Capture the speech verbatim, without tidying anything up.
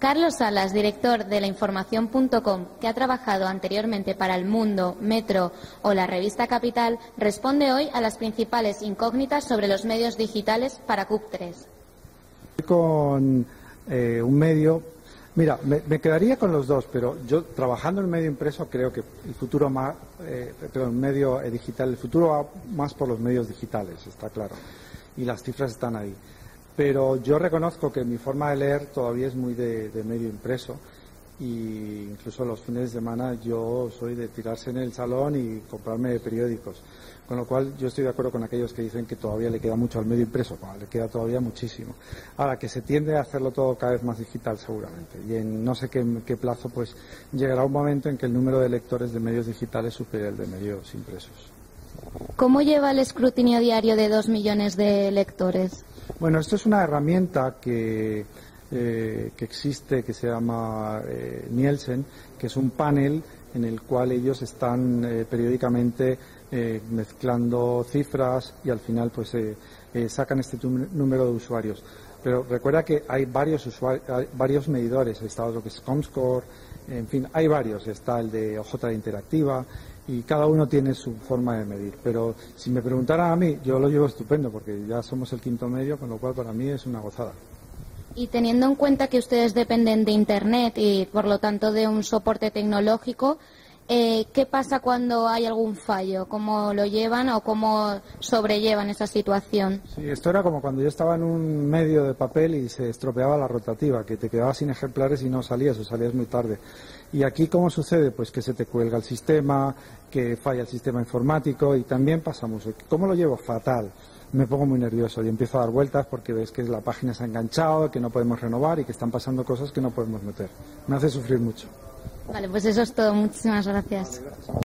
Carlos Salas, director de la información punto com, que ha trabajado anteriormente para El Mundo, Metro o la revista Capital, responde hoy a las principales incógnitas sobre los medios digitales para C U B tres. Con eh, un medio, mira, me, me quedaría con los dos, pero yo trabajando en medio impreso creo que el futuro más, eh, perdón, medio digital, el futuro va más por los medios digitales, está claro, y las cifras están ahí. Pero yo reconozco que mi forma de leer todavía es muy de, de medio impreso, y incluso los fines de semana yo soy de tirarse en el salón y comprarme periódicos, con lo cual yo estoy de acuerdo con aquellos que dicen que todavía le queda mucho al medio impreso. Bueno, le queda todavía muchísimo. Ahora, que se tiende a hacerlo todo cada vez más digital seguramente, y en no sé qué, qué plazo pues llegará un momento en que el número de lectores de medios digitales supere el de medios impresos. ¿Cómo lleva el escrutinio diario de dos millones de lectores? Bueno, esto es una herramienta que, eh, que existe, que se llama eh, Nielsen, que es un panel en el cual ellos están eh, periódicamente eh, mezclando cifras y al final pues eh, eh, sacan este número de usuarios. Pero recuerda que hay varios usuarios, hay varios medidores, está lo que es Comscore, en fin, hay varios, está el de O J Interactiva, y cada uno tiene su forma de medir. Pero si me preguntaran a mí, yo lo llevo estupendo porque ya somos el quinto medio, con lo cual para mí es una gozada. Y teniendo en cuenta que ustedes dependen de Internet y por lo tanto de un soporte tecnológico, eh, ¿qué pasa cuando hay algún fallo? ¿Cómo lo llevan o cómo sobrellevan esa situación? Sí, esto era como cuando yo estaba en un medio de papel y se estropeaba la rotativa, que te quedabas sin ejemplares y no salías o salías muy tarde. Y aquí, ¿cómo sucede? Pues que se te cuelga el sistema, que falla el sistema informático, y también pasa mucho. ¿Cómo lo llevo? Fatal. Me pongo muy nervioso y empiezo a dar vueltas porque ves que la página se ha enganchado, que no podemos renovar y que están pasando cosas que no podemos meter. Me hace sufrir mucho. Vale, pues eso es todo. Muchísimas gracias. Vale, gracias.